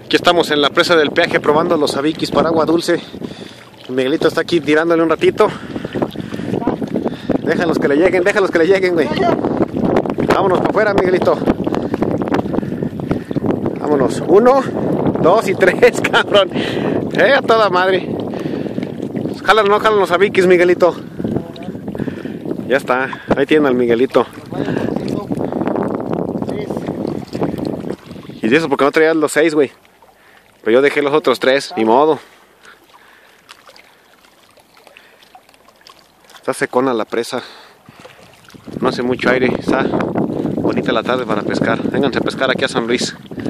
Aquí estamos en la presa del peaje probando los abiquis para agua dulce. Miguelito está aquí tirándole un ratito. Déjalos que le lleguen, güey. Vámonos para afuera, Miguelito. Vámonos. 1, 2 y 3, cabrón. A toda madre. Jalan, no jalan los abiquis, Miguelito. Ya está. Ahí tienen al Miguelito. Y eso porque no traías los 6, güey. Pero yo dejé los otros 3, ni modo. Está secona la presa. No hace mucho aire. Está bonita la tarde para pescar. Vénganse a pescar aquí a San Luis.